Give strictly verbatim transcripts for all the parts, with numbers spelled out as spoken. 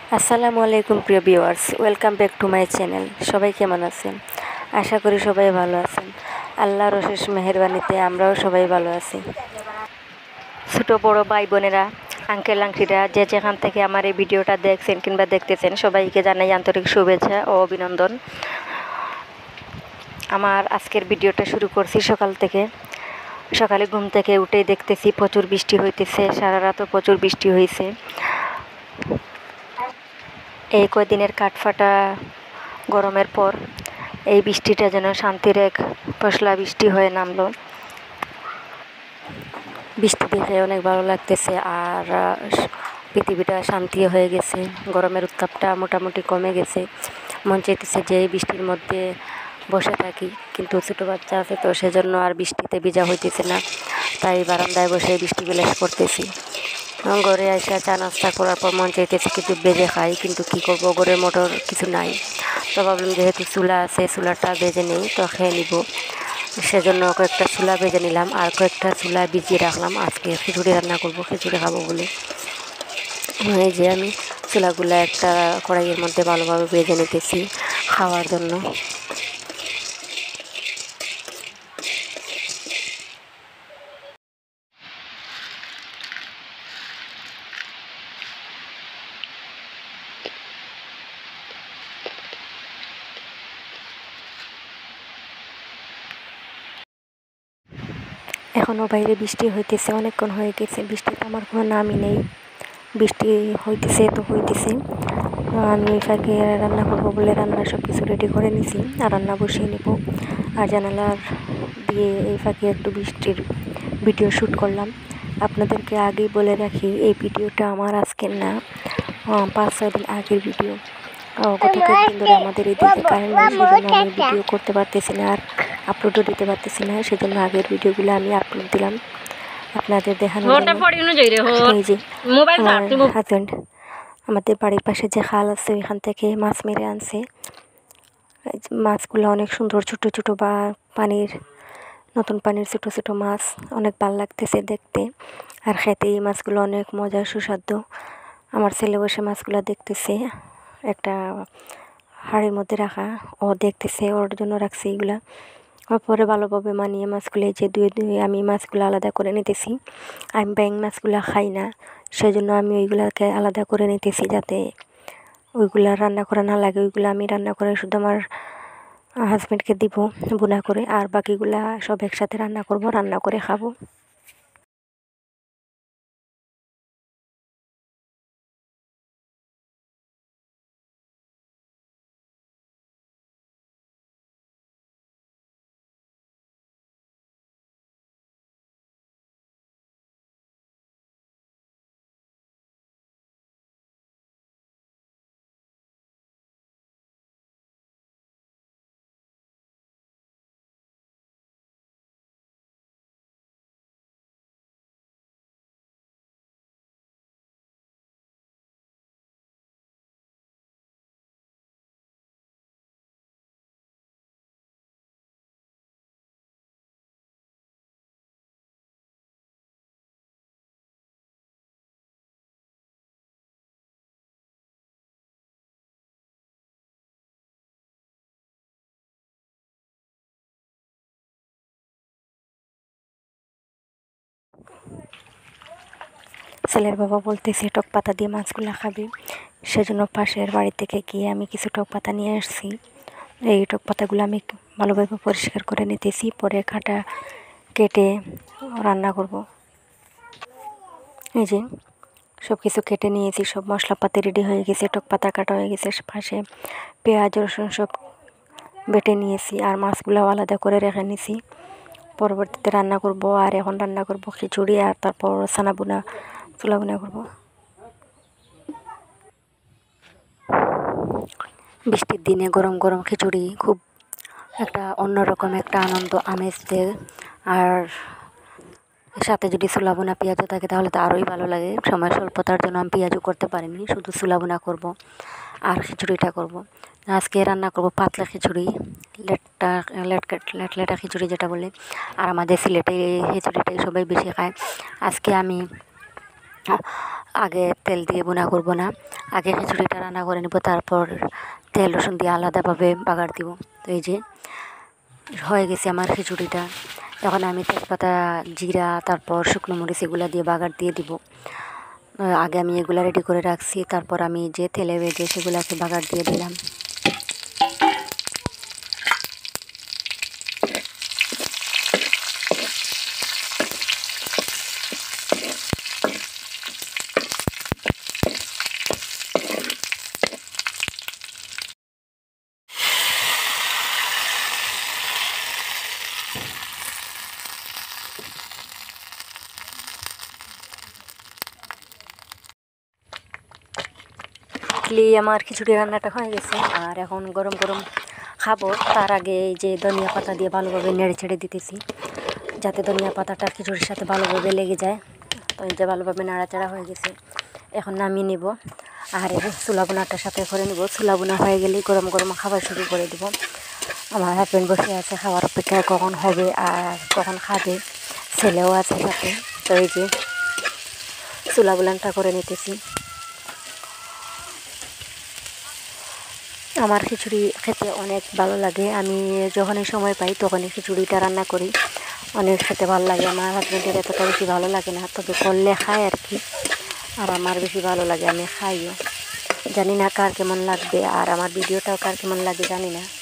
আসসালামু আলাইকুম প্রিয় viewers, welcome back to my channel. সবাই কেমন আছেন? আশা করি সবাই ভালো আছেন। আল্লাহর অশেষ মেহেরবানিতে আমরাও সবাই ভালো আছি। ছোটো বড় ভাই বোনেরা, আঙ্কেল আন্টিরা, যে যেখান থেকে আমার এই ভিডিওটা দেখছেন কিংবা দেখতেছেন, সবাইকে জানাই আন্তরিক শুভেচ্ছা ও অভিনন্দন। আমার আজকের ভিডিওটা শুরু করছি সকাল থেকে। সকালে ঘুম থেকে উঠেই দেখতেছি প্রচুর বৃষ্টি হইতেছে, সারা রাতও প্রচুর বৃষ্টি হয়েছে। এই কয়দিনের কাঠফাটা গরমের পর এই বৃষ্টিটা যেন শান্তির এক পশলা বৃষ্টি হয়ে নামলো। বৃষ্টি দেখে অনেক ভালো লাগতেছে, আর পৃথিবীটা শান্তি হয়ে গেছে। গরমের উত্তাপটা মোটামুটি কমে গেছে। মন চাইতেছে যে এই বৃষ্টির মধ্যে বসে থাকি, কিন্তু ছোটো বাচ্চা আছে তো সেজন্য আর বৃষ্টিতে ভিজা হইতেছে না, তাই বারান্দায় বসে বৃষ্টি বিলাস করতেছি। ঘরে এসে চা নাস্তা করার পর মন চাইতেছে কিছু বেজে খাই, কিন্তু কী করবো, ঘরের মোটর কিছু নাই। তো ভাবলাম যেহেতু চুলা আছে, চুলাটা বেজে নেই, তো খেয়ে নিব। সেজন্য কয়েকটা চুলা ভেজে নিলাম আর কয়েকটা চুলা ভিজিয়ে রাখলাম। আজকে খিচুড়ি রান্না করব, খিচুড়ি খাবো বলে। এই যে আমি চুলাগুলো একটা কড়াইয়ের মধ্যে ভালোভাবে ভেজে নিতেছি খাওয়ার জন্য। এখনও বাইরে বৃষ্টি হইতেছে, অনেকক্ষণ হয়ে গেছে। বৃষ্টিতে আমার কোনো নামই নেই, বৃষ্টি হইতেছে তো হইতেছে। আমি এই ফাঁকে রান্না করবো বলে রান্না সব কিছু রেডি করে নিছি, আর রান্না বসিয়ে নিব। আর জানালার দিয়ে এই ফাঁকে একটু বৃষ্টির ভিডিও শ্যুট করলাম। আপনাদেরকে আগেই বলে রাখি, এই ভিডিওটা আমার আজকের না, পাঁচ ছয় দিন আগের ভিডিও। গত কয়েকদিন ধরে আমাদের এদিকে কারেন্ট নেই, সেজন্য আমি ভিডিও করতে পারতেছি না আর আপলোডও দিতে পারতেছি না। সেজন্য আগের ভিডিওগুলো আমি আপলোড দিলাম আপনাদের দেখানোর জন্য। এই যে আমার হাজব্যান্ড আমাদের বাড়ির পাশে যে খাল আছে, ওইখান থেকে মাছ মেরে আনছে। মাছগুলো অনেক সুন্দর, ছোটো ছোটো বা পানির নতুন পানির ছোটো ছোটো মাছ, অনেক ভালো লাগতেছে দেখতে। আর খেতে এই মাছগুলো অনেক মজার, সুস্বাদু। আমার ছেলে বসে মাছগুলো দেখতেছে, একটা হাঁড়ির মধ্যে রাখা, ও দেখতেছে, ওর জন্য রাখছে এইগুলা। পরে ভালোভাবে মানিয়ে মাছগুলো যে ধুয়ে ধুয়ে আমি মাছগুলো আলাদা করে নিতেছি। আমি ব্যাং মাছগুলো খাই না, সেজন্য আমি ওইগুলাকে আলাদা করে নিতেছি, যাতে ওইগুলা রান্না করা না লাগে। ওইগুলো আমি রান্না করে শুধু আমার হাজব্যান্ডকে দিব বোনা করে, আর বাকিগুলা সব একসাথে রান্না করব, রান্না করে খাবো। ছেলের বাবা বলতেছে টক পাতা দিয়ে মাছগুলো খাবে, সেজন্য পাশের বাড়ি থেকে গিয়ে আমি কিছু টক পাতা নিয়ে আসছি। এই টক পাতাগুলো আমি ভালোভাবে পরিষ্কার করে নিতেছি, পরে কাটা কেটে রান্না করব। এই যে সব কিছু কেটে নিয়েছি, সব মশলাপাতি রেডি হয়ে গেছে, টক পাতা কাটা হয়ে গেছে, পাশে পেঁয়াজ রসুন সব বেটে নিয়েছি, আর মাছগুলো আলাদা করে রেখে নিয়েছি। পরবর্তীতে রান্না করব, আর এখন রান্না করব খিচুড়ি, আর তারপর ছানা বুনা, চুলা বুনা করব। বৃষ্টির দিনে গরম গরম খিচুড়ি খুব একটা অন্যরকম একটা আনন্দ আমেজ দেয়। আর সাথে যদি চুলা বোনা পেঁয়াজও থাকে তাহলে তো আরোই ভালো লাগে। সময় স্বল্পতার জন্য আমি পেঁয়াজও করতে পারিনি, শুধু চুলা বোনা করব আর খিচুড়িটা করব। আজকে রান্না করব পাতলা খিচুড়ি, লেটটা লেট লেট লেটা খিচুড়ি যেটা বলে। আর আমাদের সিলেটে এই খিচুড়িটাই সবাই বেশি খায়। আজকে আমি আগে তেল দিয়ে বোনা করব না, আগে খিচুড়িটা রান্না করে নেব, তারপর তেল রসুন দিয়ে আলাদাভাবে বাগার দিব। তো এই যে হয়ে গেছে আমার খিচুড়িটা। এখন আমি তেজপাতা, জিরা, তারপর শুকনো মরিচ এগুলো দিয়ে বাগার দিয়ে দিব। আগে আমি এগুলো রেডি করে রাখছি, তারপর আমি যে তেলে ভেজে সেগুলোকে বাগার দিয়ে দিলাম। আমার খিচুড়ি রান্নাটা হয়ে গেছে, আর এখন গরম গরম খাবো। তার আগে এই যে ধনিয়া পাতা দিয়ে ভালোভাবে নেড়ে ছেড়ে দিতেছি, যাতে ধনিয়া পাতাটা খিচুড়ির সাথে ভালোভাবে লেগে যায়। তো এই যে ভালোভাবে নাড়াচাড়া হয়ে গেছে, এখন নামিয়ে নেব। আর এই চুলা বোনাটার সাথে করে নেব। চুলা বোনা হয়ে গেলেই গরম গরম খাবার শুরু করে দেবো। আমার হাজব্যান্ড বসে আছে খাওয়ার অপেক্ষায়, কখন হবে আর কখন খাবে। ছেলেও আছে সাথে। তো এই যে চুলা বোলানটা করে নিতেছি। আমার খিচুড়ি খেতে অনেক ভালো লাগে। আমি যখনই সময় পাই তখনই খিচুড়িটা রান্না করি। অনেক খেতে ভালো লাগে। আমার হাজব্যান্ডের এতটা বেশি ভালো লাগে না, তবে করলে খায় আর কি। আর আমার বেশি ভালো লাগে, আমি খাইও। জানি না কার কেমন লাগবে, আর আমার ভিডিওটাও কার কেমন লাগে জানি না।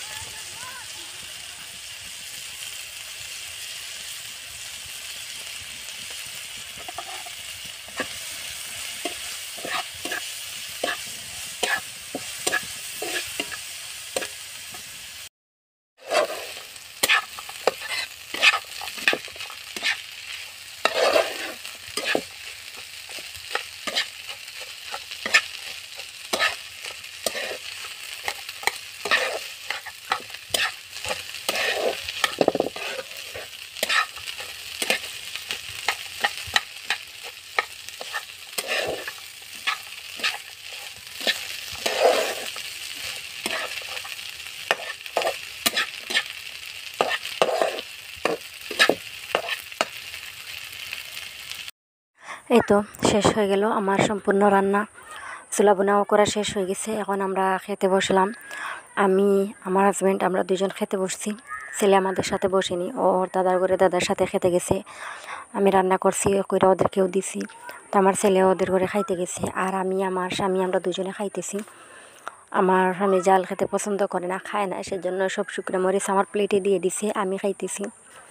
এই তো শেষ হয়ে গেল আমার সম্পূর্ণ রান্না। চুলা বোনাও করা শেষ হয়ে গেছে। এখন আমরা খেতে বসলাম। আমি, আমার হাজব্যান্ড, আমরা দুজন খেতে বসছি। ছেলে আমাদের সাথে বসেনি, ওর দাদার ঘরে দাদার সাথে খেতে গেছে। আমি রান্না করছি কইরা ওদেরকেও দিছি। তো আমার ছেলে ওদের ঘরে খাইতে গেছে, আর আমি, আমার স্বামী, আমরা দুজনে খাইতেছি। আমার স্বামী জাল খেতে পছন্দ করে না, খায় না, সেজন্য সব শুকনো মরিচ আমার প্লেটে দিয়ে দিছে, আমি খাইতেছি।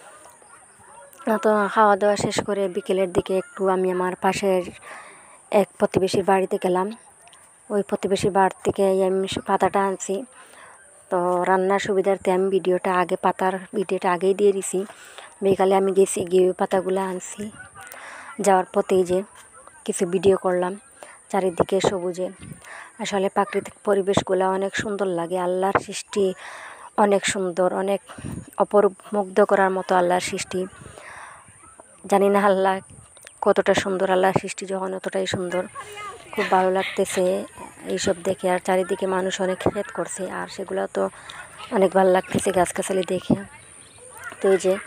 তো খাওয়া দাওয়া শেষ করে বিকেলের দিকে একটু আমি আমার পাশের এক প্রতিবেশীর বাড়িতে গেলাম। ওই প্রতিবেশীর বাড়ি থেকে আমি পাতাটা আনছি। তো রান্নার সুবিধার্থে আমি ভিডিওটা আগে পাতার ভিডিওটা আগেই দিয়ে দিছি। বিকালে আমি গেছি, গিয়ে পাতাগুলো আনছি। যাওয়ার পথেই যে কিছু ভিডিও করলাম। চারিদিকে সবুজে, আসলে প্রাকৃতিক পরিবেশগুলো অনেক সুন্দর লাগে। আল্লাহর সৃষ্টি অনেক সুন্দর, অনেক অপরূপ, মুগ্ধ করার মতো আল্লাহর সৃষ্টি। জানি না আল্লাহ কতটা সুন্দর, আল্লাহর সৃষ্টি যখন অতটাই সুন্দর। খুব ভালো লাগতেছে এইসব দেখে। আর চারিদিকে মানুষ অনেক ক্ষেত করছে, আর সেগুলো তো অনেক ভালো লাগতেছে গাছগাছালি দেখে। তো এই যে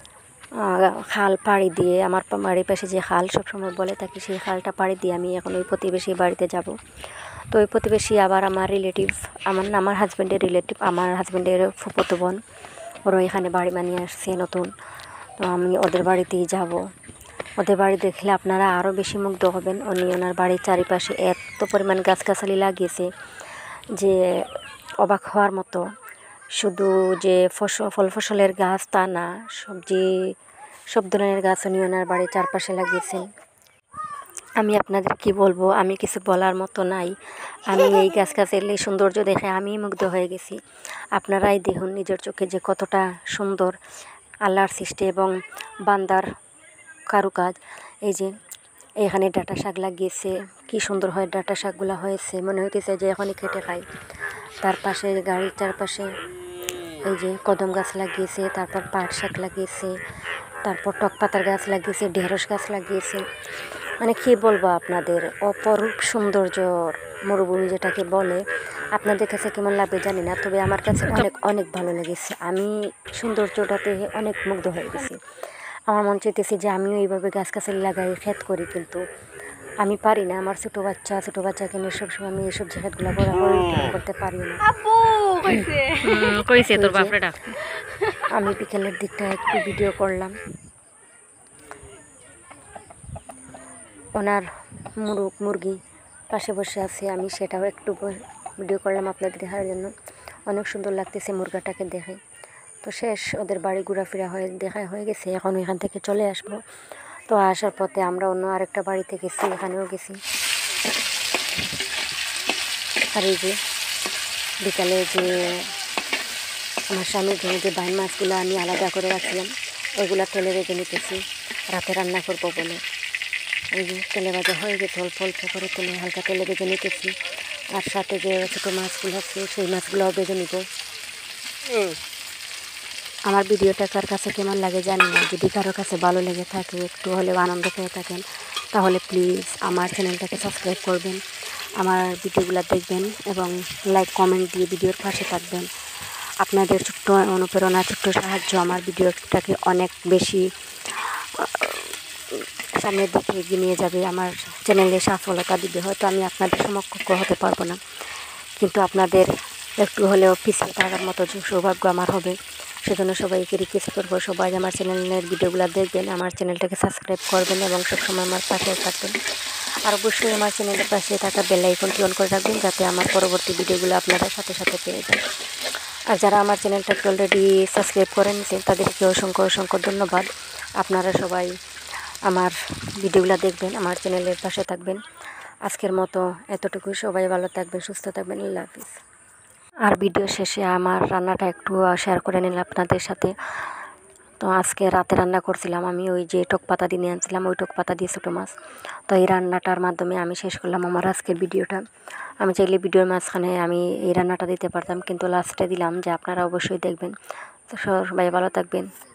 খাল পাড়ি দিয়ে, আমার বাড়ির পাশে যে খাল সবসময় বলে থাকি, সেই খালটা পাড়ি দিয়ে আমি এখন ওই প্রতিবেশী বাড়িতে যাব। তো ওই প্রতিবেশী আবার আমার রিলেটিভ, আমার আমার হাজব্যান্ডের রিলেটিভ, আমার হাজব্যান্ডের ফুফাতো বোন। ওরা এখানে বাড়ি বানিয়ে আসছে নতুন। তো আমি ওদের বাড়িতেই যাব। ওদের বাড়ি দেখলে আপনারা আরও বেশি মুগ্ধ হবেন। উনি ওনার বাড়ির চারিপাশে এত পরিমাণ গাছগাছালি লাগিয়েছে যে অবাক হওয়ার মতো। শুধু যে ফসল ফল ফসলের গাছ তা না, সবজি, সব ধরনের গাছ উনি ওনার বাড়ির চারপাশে লাগিয়েছেন। আমি আপনাদের কি বলবো, আমি কিছু বলার মতো নাই। আমি এই গাছগাছালি সৌন্দর্য দেখে আমি মুগ্ধ হয়ে গেছি। আপনারাই দেখুন নিজের চোখে যে কতটা সুন্দর আল্লাহর সৃষ্টি এবং বান্দার কারুকাজ। এই যে এখানে ডাঁটা শাক লাগিয়েছে, কি সুন্দর হয় ডাঁটা শাকগুলো হয়েছে, মনে হইতেছে যে এখনই কেটে খাই। তার পাশে গাড়ির চারপাশে এই যে কদম গাছ লাগিয়েছে, তারপর পাট শাক লাগিয়েছে, তারপর টক পাতার গাছ লাগিয়েছে, ঢেঁড়স গাছ লাগিয়েছে। মানে কী বলবো আপনাদের, অপরূপ সৌন্দর্য মরুভূমি যেটাকে বলে। আপনাদের কাছে কেমন লাগবে জানি না, তবে আমার কাছে অনেক অনেক ভালো লেগেছে। আমি সৌন্দর্যটাতে অনেক মুগ্ধ হয়ে গেছি। আমার মন চাইতেছে যে আমিও এইভাবে গাছগাছালি লাগাই ক্ষেত করি, কিন্তু আমি পারি না, আমার ছোটো বাচ্চা ছোটো বাচ্চাকে নিয়ে সবসময় আমি এইসব জ্যাকেটগুলো পরা করতে পারি না। কইছে তোর বাপরে ডাক। আমি বিকেলের দিকটা একটু ভিডিও করলাম, ওনার মুরগ মুরগি পাশে বসে আছে, আমি সেটাও একটু ভিডিও করলাম আপনাদের দেখার জন্য। অনেক সুন্দর লাগতেছে মুরগাটাকে দেখে। তো শেষ, ওদের বাড়ি ঘোরাফেরা হয়ে দেখা হয়ে গেছে, এখন এখান থেকে চলে আসবো। তো আসার পথে আমরা অন্য আরেকটা বাড়িতে গেছি, এখানেও গেছি। আর এই যে বিকালে যে আমার স্বামীর জন্য যে বাইন মাছগুলো আমি আলাদা করে রাখছিলাম, ওইগুলো তেলে রেখে নিতেছি রাতে রান্না করবো বলে। এই যে তেলে ভাজা হয়ে গেছে, অল্প অল্প করে তেলে হালকা তেলে ভেজে নিতেছি। আর সাথে যে ছোটো মাছগুলো আছে সেই মাছগুলোও ভেজে নিব। আমার ভিডিওটা কার কাছে কেমন লাগে জানি না, যদি কারো কাছে ভালো লেগে থাকে, একটু হলেও আনন্দ পেয়ে থাকেন, তাহলে প্লিজ আমার চ্যানেলটাকে সাবস্ক্রাইব করবেন, আমার ভিডিওগুলো দেখবেন এবং লাইক কমেন্ট দিয়ে ভিডিওর পাশে থাকবেন। আপনাদের ছোট্ট অনুপ্রেরণা, ছোট্ট সাহায্য আমার ভিডিওটাকে অনেক বেশি সামনের দিকে এগিয়ে নিয়ে যাবে, আমার চ্যানেলে সফলতা দিবে। হয়তো আমি আপনাদের সমকক্ষ হতে পারবো না, কিন্তু আপনাদের একটু হলেও পিছিয়ে থাকার মতো সৌভাগ্য আমার হবে। সেজন্য সবাইকে রিকোয়েস্ট করবো, সবাই আমার চ্যানেলের ভিডিওগুলো দেখবেন, আমার চ্যানেলটাকে সাবস্ক্রাইব করবেন এবং সবসময় আমার পাশে থাকবেন। আর অবশ্যই আমার চ্যানেলের পাশে থাকা বেল আইকনটি অন করে রাখবেন, যাতে আমার পরবর্তী ভিডিওগুলো আপনারা সাথে সাথে পেয়ে যান। আর যারা আমার চ্যানেলটাকে অলরেডি সাবস্ক্রাইব করে নিয়েছেন তাদেরকে অসংখ্য অসংখ্য ধন্যবাদ। আপনারা সবাই আমার ভিডিওগুলো দেখবেন, আমার চ্যানেলের পাশে থাকবেন। আজকের মতো এতটুকুই, সবাই ভালো থাকবেন, সুস্থ থাকবেন, আল্লাহ হাফিজ। আর ভিডিও শেষে আমার রান্নাটা একটু শেয়ার করে নিলাম আপনাদের সাথে। তো আজকে রাতে রান্না করছিলাম আমি ওই যে টক পাতা দিয়ে নিয়ে আনছিলাম, ওই টক পাতা দিয়ে ছোটো মাছ। তো এই রান্নাটার মাধ্যমে আমি শেষ করলাম আমার আজকের ভিডিওটা। আমি চাইলে ভিডিওর মাঝখানে আমি এই রান্নাটা দিতে পারতাম, কিন্তু লাস্টে দিলাম যে আপনারা অবশ্যই দেখবেন। তো সবাই ভালো থাকবেন।